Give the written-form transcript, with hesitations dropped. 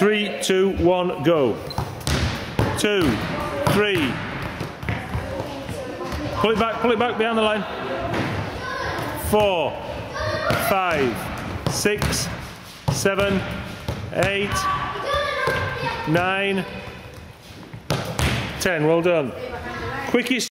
3, 2, 1, go. 2, 3. Pull it back behind the line. 4, 5, 6, 7, 8, 9, 10. Well done. Quickest